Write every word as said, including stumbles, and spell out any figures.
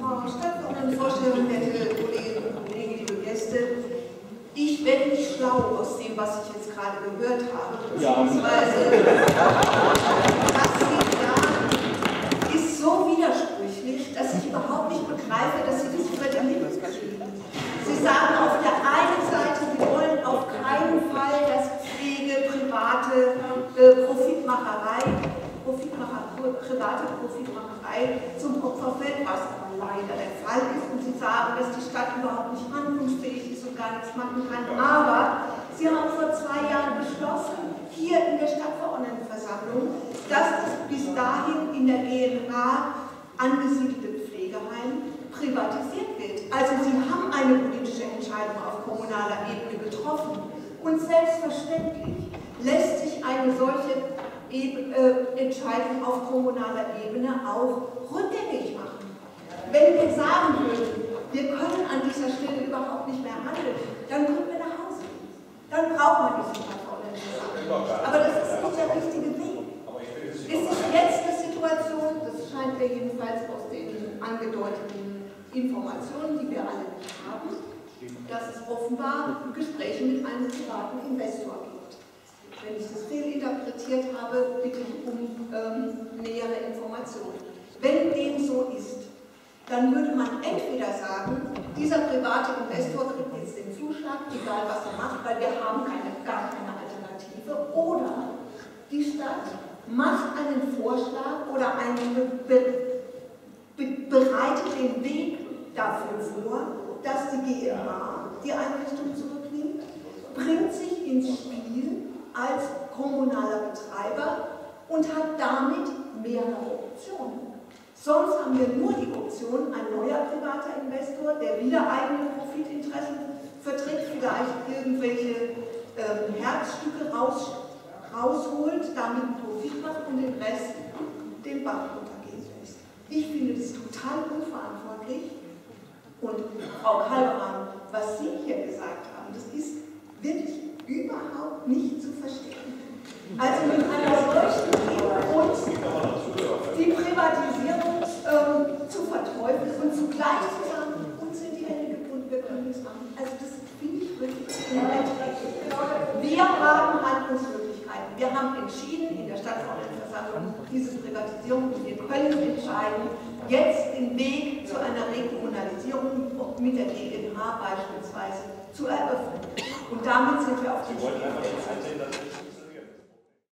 Frau Stadtverordnetenvorsteherin, werte Kolleginnen und Kollegen, liebe Gäste. Ich werde nicht schlau aus dem, was ich jetzt gerade gehört habe. Beziehungsweise, was Sie sagen, ist so widersprüchlich, dass ich überhaupt nicht begreife, dass Sie das über den Himmel kriegen. Sie sagen auf der einen Seite, Sie wollen auf keinen Fall, dass Pflege, private äh, Profitmacherei, Profitmacher, private Profitmacherei zum Opfer fällt, was aber leider der Fall ist. Und Sie sagen, dass die Stadt überhaupt nicht handlungsfähig ist und gar nichts machen kann. Aber Sie haben vor zwei Jahren beschlossen, hier in der Stadtverordnetenversammlung, dass das bis dahin in der G N H angesiedelte Pflegeheim privatisiert wird. Also Sie haben eine politische Entscheidung auf kommunaler Ebene getroffen. Und selbstverständlich lässt sich eine solche Eben, äh, Entscheidung auf kommunaler Ebene auch rückgängig machen. Wenn wir sagen würden, wir können an dieser Stelle überhaupt nicht mehr handeln, dann können wir nach Hause gehen. Dann braucht man diese Stadtverordnetenversammlung. Aber das ist nicht der richtige Weg. Es ist jetzt eine Situation, das scheint mir jedenfalls aus den angedeuteten Informationen, die wir alle nicht haben, dass es offenbar Gespräche mit einem privaten Investor gibt. Wenn ich das fehlinterpretiert habe, bitte ich um ähm, nähere Informationen. Wenn dem so ist, dann würde man entweder sagen, dieser private Investor kriegt jetzt den Zuschlag, egal was er macht, weil wir haben keine, gar keine Alternative, oder die Stadt macht einen Vorschlag oder einen be, be, bereitet den Weg dafür vor, dass die G N H die Einrichtung zurücknimmt, bringt sich ins Spiel als kommunaler Betreiber und hat damit mehrere Optionen. Sonst haben wir nur die Option, ein neuer privater Investor, der wieder eigene Profitinteressen vertritt, vielleicht irgendwelche ähm, Herzstücke raus, rausholt, damit Profit macht und den Rest den Bach runtergehen lässt. Ich finde das total unverantwortlich. Und Frau Kalberan, was Sie hier gesagt haben, das ist wirklich überhaupt nicht zu verstehen. Also mit einer solchen Kunst die Privatisierung ähm, zu verteufeln und zugleich zu sagen, uns sind die Hände gebunden, wir können nichts machen. Also das finde ich wirklich unerträglich. Wir haben Handlungsmöglichkeiten. Wir haben entschieden in der Stadtverordnetenversammlung diese Privatisierung und wir können entscheiden, jetzt den Weg zu einer Rekommunalisierung mit der G N H beispielsweise zu eröffnen. Und damit sind wir auf dem Weg.